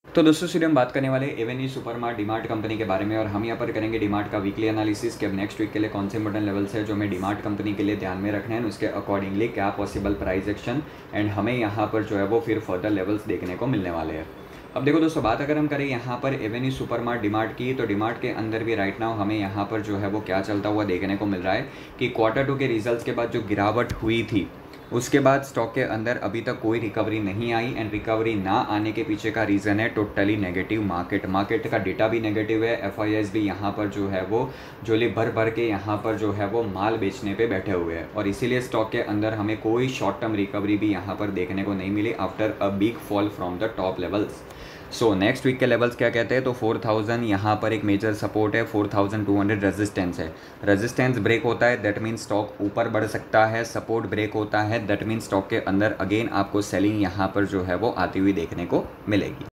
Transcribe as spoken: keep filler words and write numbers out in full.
तो दोस्तों सीधे हम बात करने वाले एवेन्यू सुपरमार्ट डीमार्ट कंपनी के बारे में, और हम यहाँ पर करेंगे डीमार्ट का वीकली एनालिसिस कि अब नेक्स्ट वीक के लिए कौन से इंपॉर्टेंट लेवल्स है जो हमें डीमार्ट कंपनी के लिए ध्यान में रखना है, उसके अकॉर्डिंगली क्या पॉसिबल प्राइस एक्शन एंड हमें यहाँ पर जो है वो फिर फर्दर लेवल्स देखने को मिलने वाले हैं। अब देखो दोस्तों, बात अगर हम करें यहाँ पर एवेन्यू सुपरमार्ट डीमार्ट की, तो डीमार्ट के अंदर भी राइट नाउ हमें यहाँ पर जो है वो क्या चलता हुआ देखने को मिल रहा है कि क्वार्टर टू के रिजल्ट्स के बाद जो गिरावट हुई थी उसके बाद स्टॉक के अंदर अभी तक कोई रिकवरी नहीं आई, एंड रिकवरी ना आने के पीछे का रीज़न है टोटली नेगेटिव मार्केट मार्केट का डेटा भी नेगेटिव है। एफ आई एस भी यहाँ पर जो है वो झोली भर भर के यहाँ पर जो है वो माल बेचने पे बैठे हुए हैं, और इसीलिए स्टॉक के अंदर हमें कोई शॉर्ट टर्म रिकवरी भी यहाँ पर देखने को नहीं मिली after a big fall from the top levels. So next week के लेवल्स क्या कहते हैं, तो फोर थाउजेंड यहाँ पर एक मेजर सपोर्ट है, four thousand two hundred resistance है। रेजिस्टेंस ब्रेक होता है दैट मीन स्टॉक ऊपर बढ़ सकता है, सपोर्ट ब्रेक होता है दैट मीन स्टॉक के अंदर अगेन आपको सेलिंग यहाँ पर जो है वो आती हुई देखने को मिलेगी।